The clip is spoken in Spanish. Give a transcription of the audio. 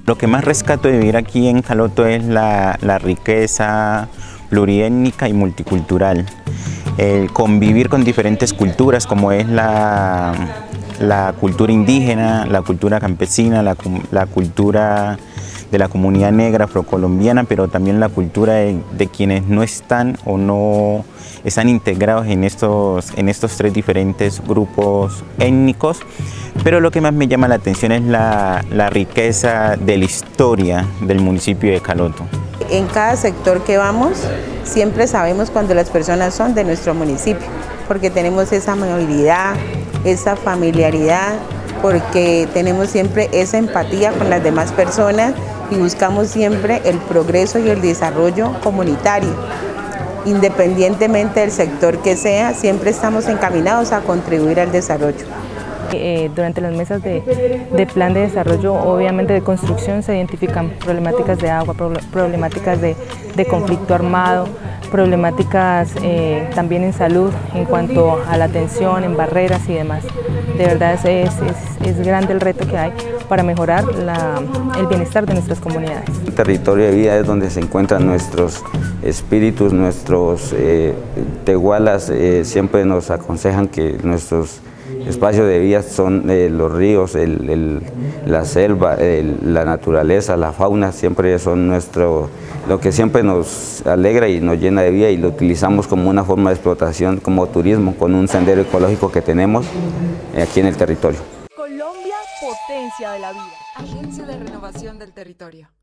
Lo que más rescato de vivir aquí en Caloto es la riqueza pluriétnica y multicultural. El convivir con diferentes culturas, como es la cultura indígena, la cultura campesina, la cultura de la comunidad negra afrocolombiana, pero también la cultura de quienes no están o no están integrados en estos tres diferentes grupos étnicos. Pero lo que más me llama la atención es la riqueza de la historia del municipio de Caloto. En cada sector que vamos, siempre sabemos cuando las personas son de nuestro municipio, porque tenemos esa movilidad, esa familiaridad, porque tenemos siempre esa empatía con las demás personas y buscamos siempre el progreso y el desarrollo comunitario. Independientemente del sector que sea, siempre estamos encaminados a contribuir al desarrollo. Durante las mesas de plan de desarrollo, obviamente de construcción, se identifican problemáticas de agua, problemáticas de conflicto armado, problemáticas también en salud en cuanto a la atención, en barreras y demás. De verdad es grande el reto que hay para mejorar el bienestar de nuestras comunidades. El territorio de vida es donde se encuentran nuestros espíritus, nuestros tehualas siempre nos aconsejan que nuestros espacios de vida son los ríos, la selva, la naturaleza, la fauna, siempre son lo que siempre nos alegra y nos llena de vida, y lo utilizamos como una forma de explotación, como turismo, con un sendero ecológico que tenemos aquí en el territorio. Colombia, potencia de la vida. Agencia de Renovación del Territorio.